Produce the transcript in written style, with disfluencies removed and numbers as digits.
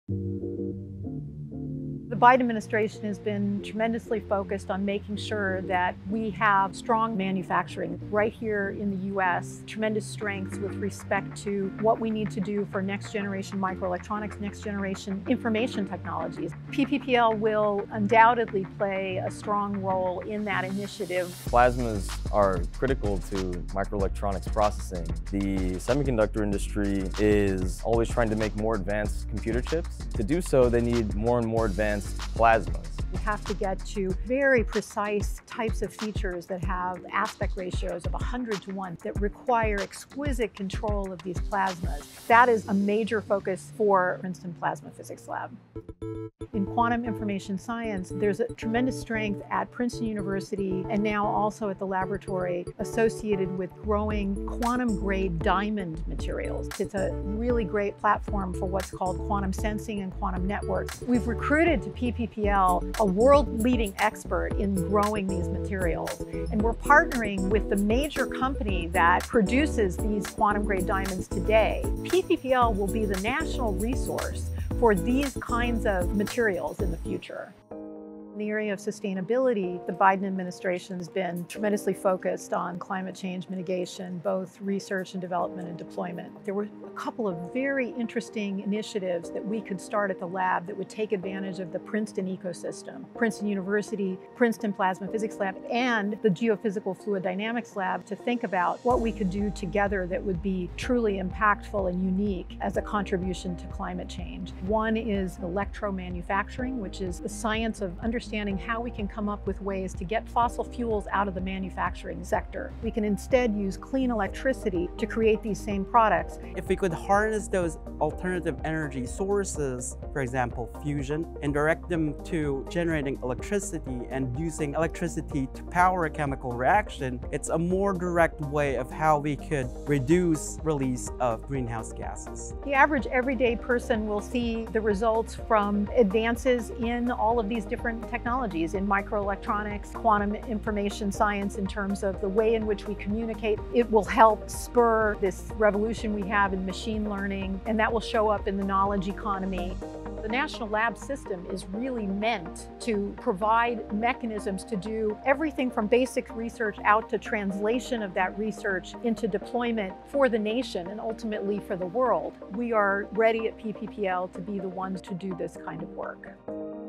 The Biden administration has been tremendously focused on making sure that we have strong manufacturing right here in the U.S., tremendous strengths with respect to what we need to do for next generation microelectronics, next generation information technologies. PPPL will undoubtedly play a strong role in that initiative. Plasmas are critical to microelectronics processing. The semiconductor industry is always trying to make more advanced computer chips. To do so, they need more and more advanced plasmas. We have to get to very precise types of features that have aspect ratios of 100 to 1 that require exquisite control of these plasmas. That is a major focus for Princeton Plasma Physics Lab. In quantum information science, there's a tremendous strength at Princeton University and now also at the laboratory associated with growing quantum-grade diamond materials. It's a really great platform for what's called quantum sensing and quantum networks. We've recruited to PPPL a world-leading expert in growing these materials, and we're partnering with the major company that produces these quantum-grade diamonds today. PPPL will be the national resource for these kinds of materials in the future. In the area of sustainability, the Biden administration has been tremendously focused on climate change mitigation, both research and development and deployment. There were a couple of very interesting initiatives that we could start at the lab that would take advantage of the Princeton ecosystem. Princeton University, Princeton Plasma Physics Lab, and the Geophysical Fluid Dynamics Lab to think about what we could do together that would be truly impactful and unique as a contribution to climate change. One is electromanufacturing, which is the science of understanding how we can come up with ways to get fossil fuels out of the manufacturing sector. We can instead use clean electricity to create these same products. If we could harness those alternative energy sources, for example, fusion, and direct them to generating electricity and using electricity to power a chemical reaction, it's a more direct way of how we could reduce release of greenhouse gases. The average everyday person will see the results from advances in all of these different technologies in microelectronics, quantum information science in terms of the way in which we communicate. It will help spur this revolution we have in machine learning, and that will show up in the knowledge economy. The National Lab System is really meant to provide mechanisms to do everything from basic research out to translation of that research into deployment for the nation and ultimately for the world. We are ready at PPPL to be the ones to do this kind of work.